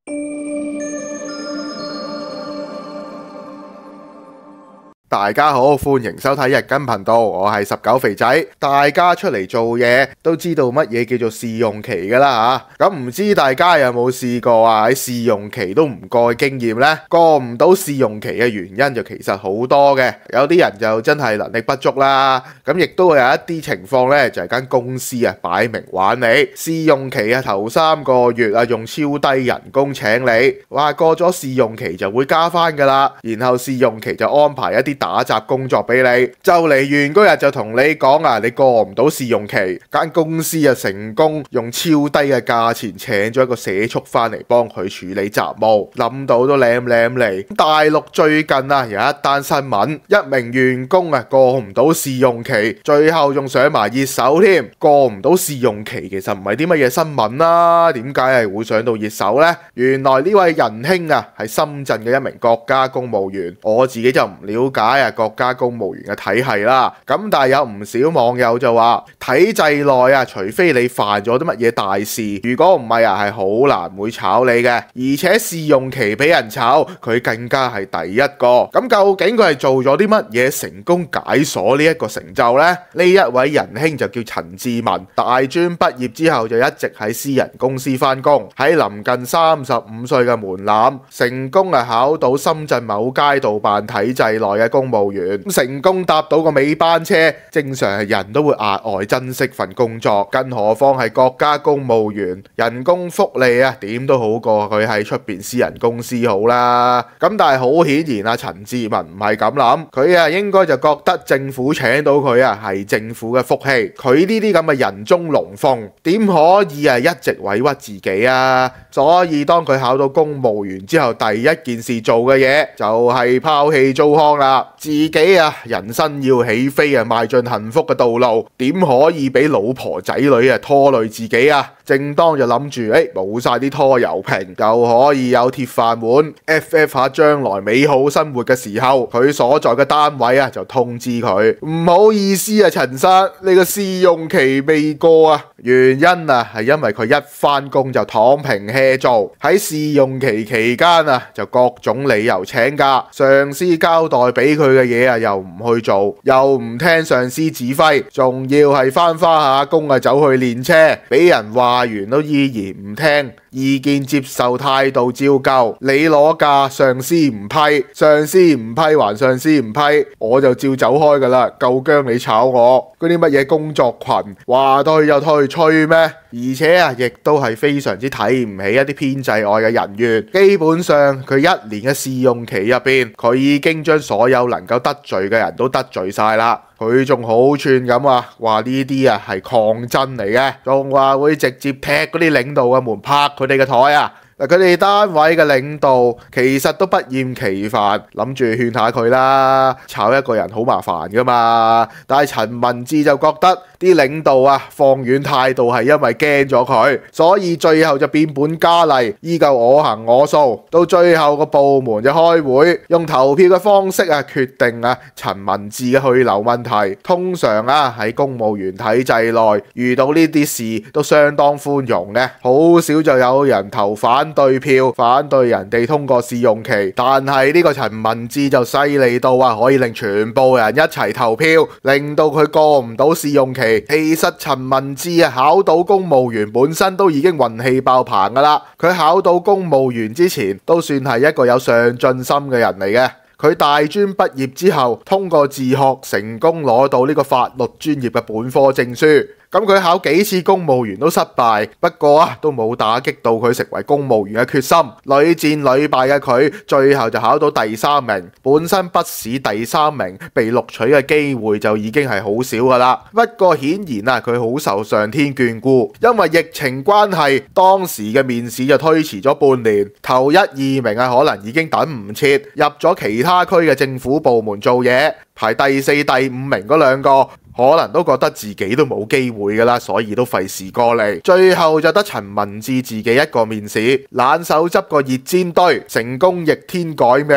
大家好，歡迎收睇日更頻道，我係19肥仔。大家出嚟做嘢都知道乜嘢叫做試用期噶啦吓，咁唔知大家有冇試過啊？喺試用期都唔過嘅經驗呢？過唔到試用期嘅原因就其實好多嘅，有啲人就真係能力不足啦，咁亦都有一啲情況呢，就係間公司啊擺明玩你，試用期啊頭3個月啊用超低人工請你，話過咗試用期就會加翻噶啦，然後試用期就安排一啲打雜工作俾你，就嚟完嗰日就同你講啊，你過唔到試用期，間公司啊成功用超低嘅價錢請咗一個社畜翻嚟幫佢處理雜務，諗到都舐舐嚟。大陸最近啊有一單新聞，一名員工啊過唔到試用期，最後仲上埋熱搜添。過唔到試用期其實唔係啲乜嘢新聞啦，點解係會上到熱搜呢？原來呢位仁兄啊係深圳嘅一名國家公務員，我自己就唔了解啊國家公務員嘅體系啦，咁但係有唔少網友就話體制內啊，除非你犯咗啲乜嘢大事，如果唔係啊係好難會炒你嘅，而且試用期俾人炒，佢更加係第一個。咁究竟佢係做咗啲乜嘢成功解鎖呢一個成就呢？呢一位仁兄就叫陳志文，大專畢業之後就一直喺私人公司翻工，喺臨近35歲嘅門檻，成功係考到深圳某街道辦體制內嘅公務員，成功搭到個尾班車，正常係人都會額外珍惜份工作，更何況係國家公務員，人工福利啊點都好過佢喺出邊私人公司好啦。咁但係好顯然啊，陳志文唔係咁諗，佢啊應該就覺得政府請到佢啊係政府嘅福氣，佢呢啲咁嘅人中龍鳳，點可以啊一直委屈自己啊？所以當佢考到公務員之後，第一件事做嘅嘢就係拋棄糟糠啦，自己啊人生要起飛啊，邁進幸福嘅道路，點可以俾老婆仔女啊拖累自己啊？正當就諗住冇晒啲拖油瓶，又可以有鐵飯碗 FF 下將來美好生活嘅時候，佢所在嘅單位啊就通知佢，唔好意思啊陳生，你個試用期未過啊。原因啊係因為佢一返工就躺平 hea 做，喺試用期期間啊就各種理由請假，上司交代俾佢嘅嘢啊又唔去做，又唔聽上司指揮，仲要係返下工啊走去練車，俾人話完都依然唔聽，意見接受態度照舊，你攞假上司唔批，上司唔批還上司唔批，我就照走開噶啦，夠薑你炒我。嗰啲乜嘢工作群話退就退，吹咩？而且啊亦都係非常之睇唔起一啲編制外嘅人員，基本上佢1年嘅試用期入邊，佢已經將所有能夠得罪嘅人都得罪晒啦。佢仲好串咁啊，話呢啲啊係抗爭嚟嘅，仲話會直接踢嗰啲領導嘅門，拍佢哋嘅台啊！佢哋單位嘅領導其實都不厭其煩，諗住勸下佢啦，炒一個人好麻煩噶嘛。但係陳文志就覺得啲領導啊放軟態度係因為驚咗佢，所以最後就變本加厲，依舊我行我素。到最後個部門就開會，用投票嘅方式啊決定啊陳文志嘅去留問題。通常啊喺公務員體制內遇到呢啲事都相當寬容嘅，好少就有人投反對票，反對人哋通過試用期。但係呢個陳文志就犀利到啊，可以令全部人一齊投票，令到佢過唔到試用期。其實陳文志啊考到公務員本身都已經運氣爆棚噶啦，佢考到公務員之前都算係一個有上進心嘅人嚟嘅。佢大專畢業之後，通過自學成功攞到呢個法律專業嘅本科證書。咁佢考幾次公務員都失敗，不過啊都冇打擊到佢成為公務員嘅決心。屢戰屢敗嘅佢，最後就考到第3名。本身筆試第3名被錄取嘅機會就已經係好少噶啦。不過顯然啊，佢好受上天眷顧，因為疫情關係，當時嘅面試就推遲咗半年。頭1、2名啊，可能已經等唔切，入咗其他區嘅政府部門做嘢。排第4、第5名嗰2個，可能都覺得自己都冇機會噶啦，所以都費事過嚟。最後就得陳文志自己一個面試，冷手執個熱煎堆，成功逆天改命。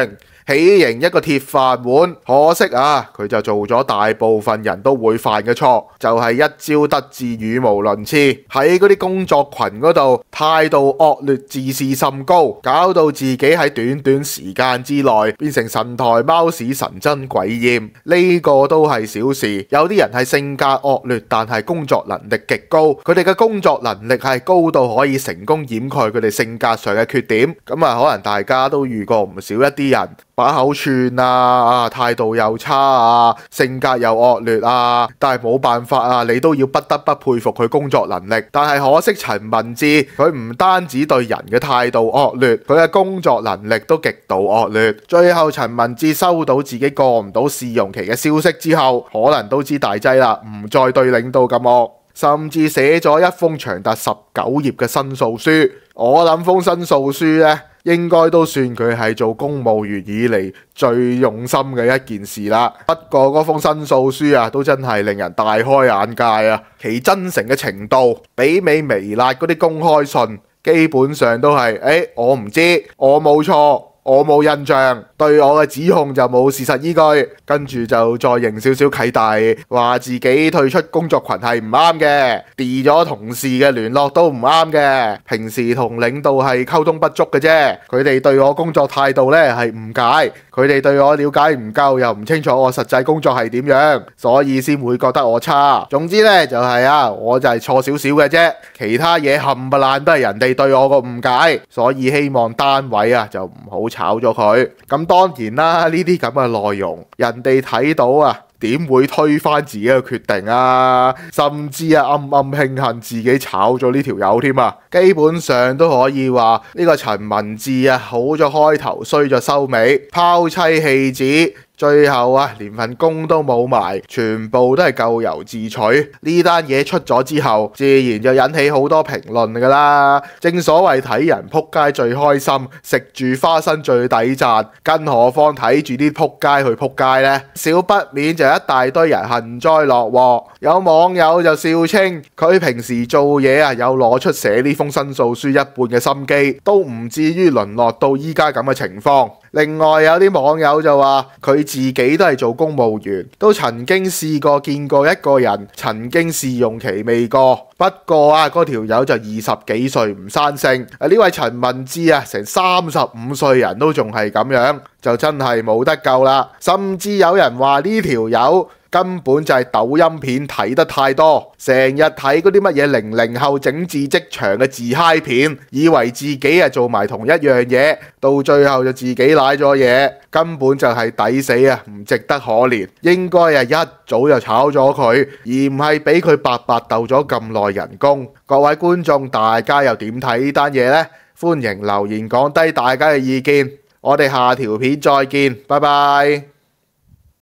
喜迎一個鐵飯碗。可惜啊，佢就做咗大部分人都會犯嘅錯，就係一朝得志語無倫次，喺嗰啲工作群嗰度態度惡劣，自視甚高，搞到自己喺短短時間之內變成神台貓屎，神憎鬼厭。呢個都係小事，有啲人係性格惡劣，但係工作能力極高，佢哋嘅工作能力係高到可以成功掩蓋佢哋性格上嘅缺點。咁啊，可能大家都遇過唔少一啲人把口串啊，態度又差啊，性格又惡劣啊，但係冇辦法啊，你都要不得不佩服佢工作能力。但係可惜陳文志佢唔單止對人嘅態度惡劣，佢嘅工作能力都極度惡劣。最後陳文志收到自己過唔到試用期嘅消息之後，可能都知大劑啦，唔再對領導咁惡，甚至寫咗一封長達19頁嘅申訴書。我諗封申訴書呢，應該都算佢係做公務員以嚟最用心嘅一件事啦。不過嗰封申訴書啊，都真係令人大開眼界啊！其真誠嘅程度，媲美微辣嗰啲公開信，基本上都係我唔知，我冇錯，我冇印象，對我嘅指控就冇事實依據，跟住就再認少少契弟，話自己退出工作群係唔啱嘅，delete咗同事嘅聯絡都唔啱嘅，平時同領導係溝通不足嘅啫，佢哋對我工作態度呢係誤解，佢哋對我了解唔夠，又唔清楚我實際工作係點樣，所以先會覺得我差。總之呢，就係我就係錯少少嘅啫，其他嘢冚唪唥都係人哋對我個誤解，所以希望單位就唔好炒咗佢。咁當然啦，呢啲咁嘅內容，人哋睇到點會推翻自己嘅決定啊？甚至暗暗慶幸自己炒咗呢條友添啊！基本上都可以話呢個陳文志好咗開頭，衰咗收尾，拋妻棄子。最後連份工都冇埋，全部都係咎由自取。呢單嘢出咗之後，自然就引起好多評論噶啦。正所謂睇人撲街最開心，食住花生最抵賺，更何況睇住啲撲街去撲街呢？少不免就一大堆人幸災樂禍。有網友就笑稱，佢平時做嘢有攞出寫呢封申訴書一半嘅心機，都唔至於淪落到依家咁嘅情況。另外有啲網友就話，佢自己都係做公務員，都曾經試過見過一個人曾經試用期未過，不過嗰條友就20幾歲唔生性。呢位陳文志成35歲人都仲係咁樣，就真係冇得救啦。甚至有人話呢條友根本就係抖音片睇得太多，成日睇嗰啲乜嘢00後整治職場嘅自嗨片，以為自己做埋同一樣嘢，到最後就自己瀨咗嘢，根本就係抵死唔值得可憐。應該一早就炒咗佢，而唔係俾佢白白鬥咗咁耐人工。各位觀眾，大家又點睇呢單嘢呢？歡迎留言講低大家嘅意見，我哋下條片再見，拜拜。